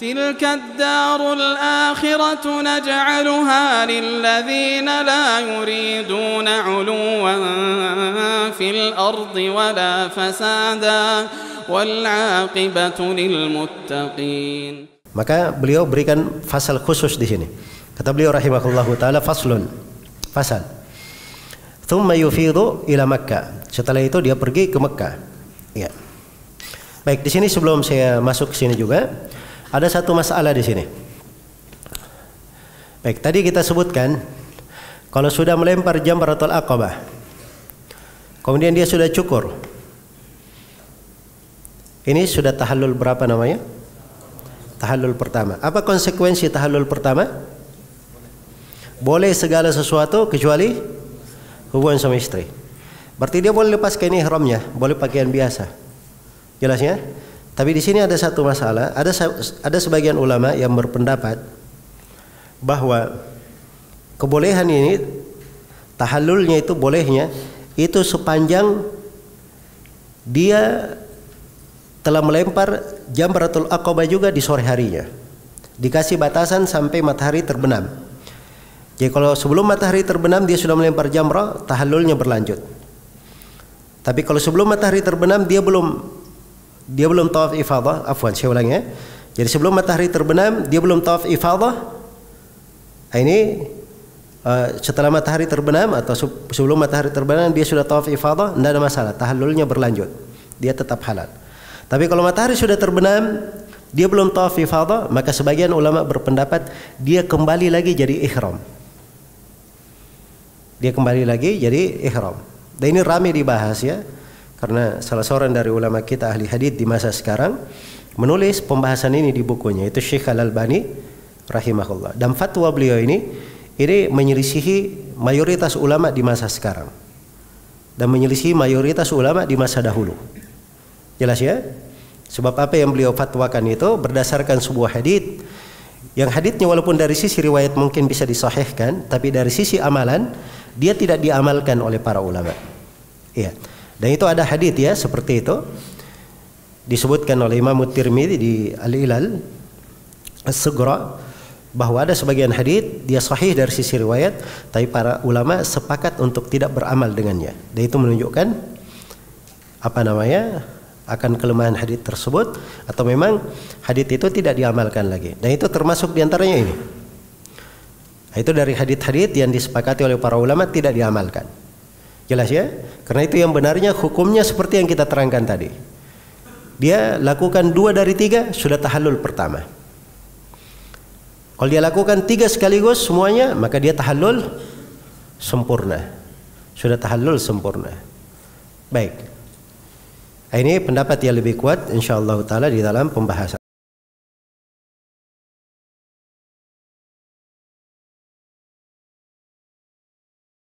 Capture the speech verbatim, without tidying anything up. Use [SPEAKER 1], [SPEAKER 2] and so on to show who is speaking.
[SPEAKER 1] تلك الدار الآخرة نجعلها للذين لا يريدون علوا في الأرض ولا فسادا والعاقبة للمتقين.
[SPEAKER 2] Maka beliau berikan fasal khusus di sini. Kata beliau rahimahullahu taala, faslun, fasal. Thumma yufidu ila Makkah. Setelah itu dia pergi ke Mekah. Ya. Baik, di sini sebelum saya masuk ke sini juga ada satu masalah di sini. Baik, tadi kita sebutkan kalau sudah melempar jamratul aqabah, kemudian dia sudah cukur, ini sudah tahallul berapa namanya? Tahallul pertama. Apa konsekuensi tahallul pertama? Boleh segala sesuatu kecuali hubungan suami istri. Berarti dia boleh lepaskan ihramnya, boleh pakaian biasa. Jelas ya? Tapi di sini ada satu masalah, ada ada sebagian ulama yang berpendapat bahwa kebolehan ini, tahallulnya itu bolehnya itu sepanjang dia telah melempar jamratul aqabah juga di sore harinya. Dikasih batasan sampai matahari terbenam. Jadi kalau sebelum matahari terbenam dia sudah melempar jamrah, tahallulnya berlanjut. Tapi kalau sebelum matahari terbenam dia belum Dia belum tawaf ifadah, afwan saya ulangi ya. Jadi sebelum matahari terbenam dia belum tawaf ifadah. Ini uh, setelah matahari terbenam atau sebelum matahari terbenam dia sudah tawaf ifadah, tidak ada masalah, tahallulnya berlanjut. Dia tetap halal. Tapi kalau matahari sudah terbenam, dia belum tawaf ifadah, maka sebagian ulama berpendapat dia kembali lagi jadi ihram. Dia kembali lagi jadi ihram. Dan ini ramai dibahas ya. Karena salah seorang dari ulama kita ahli hadits di masa sekarang menulis pembahasan ini di bukunya, itu Syekh Al-Albani rahimahullah. Dan fatwa beliau ini ini menyelisihi mayoritas ulama di masa sekarang dan menyelisihi mayoritas ulama di masa dahulu. Jelas ya? Sebab apa yang beliau fatwakan itu berdasarkan sebuah hadits yang haditsnya walaupun dari sisi riwayat mungkin bisa disahihkan, tapi dari sisi amalan dia tidak diamalkan oleh para ulama. Iya. Dan itu ada hadits ya seperti itu disebutkan oleh Imam Tirmidzi di Al-Ilal As-Sughra bahwa ada sebagian hadits dia sahih dari sisi riwayat, tapi para ulama sepakat untuk tidak beramal dengannya. Dan itu menunjukkan apa namanya akan kelemahan hadits tersebut atau memang hadits itu tidak diamalkan lagi. Dan itu termasuk diantaranya ini. Itu dari hadits-hadits yang disepakati oleh para ulama tidak diamalkan. Jelas ya? Karena itu yang benarnya hukumnya seperti yang kita terangkan tadi. Dia lakukan dua dari tiga sudah tahallul pertama. Kalau dia lakukan tiga sekaligus semuanya, maka dia tahallul sempurna. Sudah tahallul sempurna. Baik. Ini pendapat yang lebih kuat insyaallah taala di dalam pembahasan.